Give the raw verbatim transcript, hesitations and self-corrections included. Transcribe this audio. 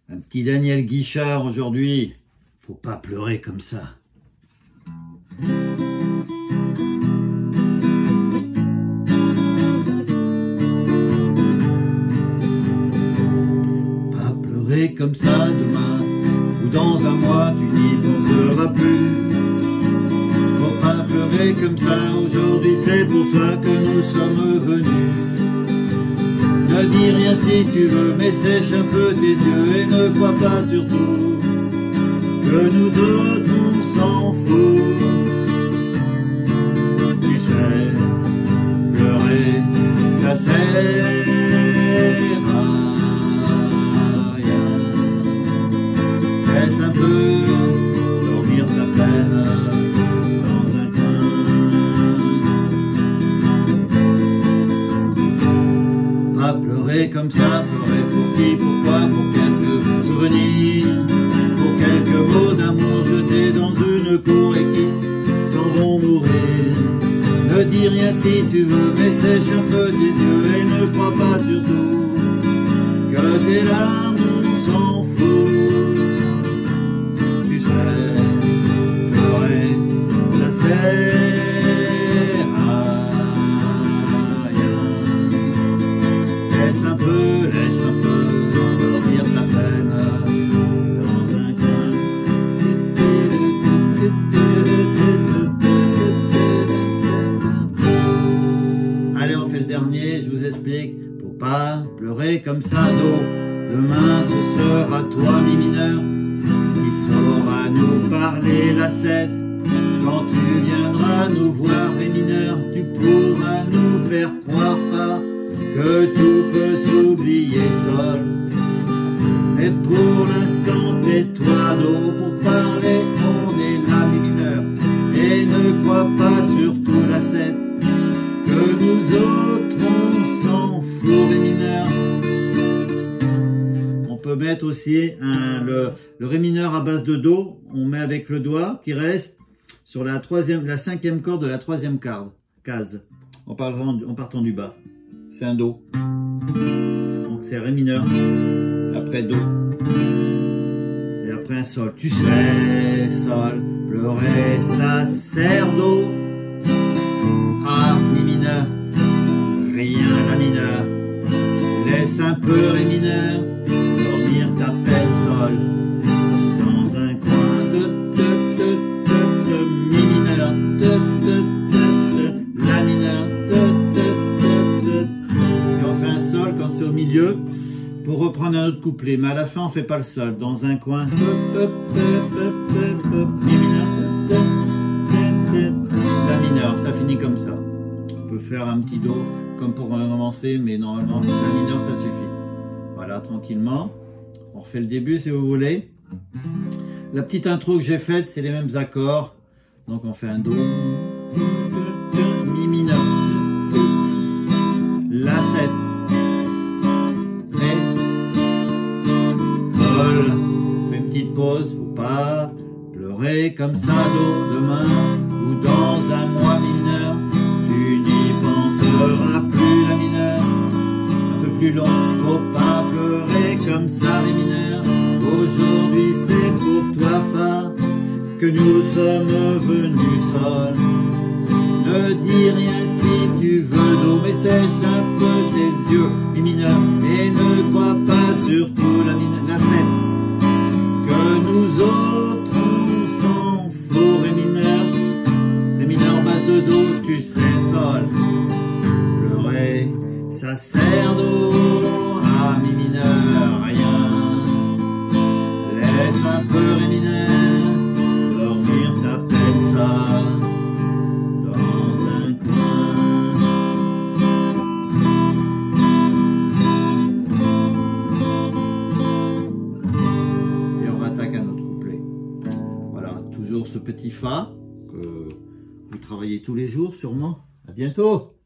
Un petit Daniel Guichard aujourd'hui. Faut pas pleurer comme ça. Pas pleurer comme ça demain, ou dans un mois tu n'y penseras plus. Faut pas pleurer comme ça aujourd'hui, c'est pour toi que nous sommes venus. Ne dis rien si tu veux, mais sèche un peu tes yeux et ne crois pas surtout que nous autres on s'en fout. Tu sais, pleurer, ça sert à rien. Laisse un peu dormir ta peine dans un coin. Pas pleurer comme ça, pleurer pour qui, pourquoi, pour quelques souvenirs, pour quelques mots d'amour jetés dans une cour et qui s'en vont mourir. Ne dis rien si tu veux, mais sèche un peu tes yeux et ne crois pas surtout que tes larmes s'en foutent. Tu sais, pleurer, ça sert à rien. Laisse un peu, laisse un peu dormir ta peine dans un coin. Allez, on fait le dernier, je vous explique. Faut pas pleurer comme ça d'eau. Demain ce sera toi, mi mineur, qui saura nous parler la sept. Quand tu viendras nous voir, mi mineur, tu pourras nous faire croire, fa, que tout peut s'oublier sol. Mais pour l'instant tais-toi d'eau, pour parler on est là, mi mineur. Et ne crois pas surtout la sept, que nous autres on s'en fout, ré mineur. On peut mettre aussi un, le, le ré mineur à base de do, on met avec le doigt qui reste sur la troisième, la cinquième corde de la troisième case, en partant, en partant du bas. C'est un do. Donc c'est ré mineur, après do, et après un sol. Tu sais, sol, pleurer, ça sert d'eau. Ah, mi mineur, rien la mineur. Laisse un peu ré mineur, dormir ta peine sol. Dans un coin de de de de de mi mineur, de de de de la mineur, de de de de. Et on fait un sol quand c'est au milieu pour reprendre un autre couplet. Mais à la fin on fait pas le sol. Dans un coin, mi mineur, de de de la mineur. Ça finit comme ça. On peut faire un petit do comme pour commencer, mais normalement la mineur ça suffit. Voilà, tranquillement. On refait le début si vous voulez. La petite intro que j'ai faite, c'est les mêmes accords. Donc on fait un do, mi mineur, la sept, ré, sol. On fait une petite pause, faut pas pleurer comme ça do. Demain ou dans un mois mineur, tu n'y penseras plus la mineur. Un peu plus long, faut pas pleurer comme ça les mineurs. Aujourd'hui c'est pour toi fa, que nous sommes venus sol. Ne dis rien si tu veux do, mais sèche un peu tes yeux, mi mineur. Et ne crois pas surtout la mineur, la sept, que nous autres on s'en fout, ré mineur. Ré mineur base de do, tu sais sol. Pleurer, ça sert d'eau. Ah, mi mineur, rien. Laisse un peu ré mineur, dormir ta peine ça dans un coin. Et on attaque un autre couplet. Voilà, toujours ce petit fa que vous travaillez tous les jours sûrement. À bientôt.